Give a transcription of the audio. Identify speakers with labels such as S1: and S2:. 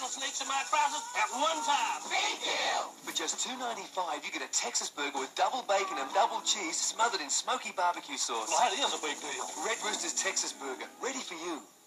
S1: rattlesnakes in my trousers at one time.
S2: Big deal!
S3: For just $2.95, you get a Texas burger with double bacon and double cheese smothered in smoky barbecue sauce.
S1: Well, that is a big deal.
S3: Red Rooster's Texas Burger, ready for you.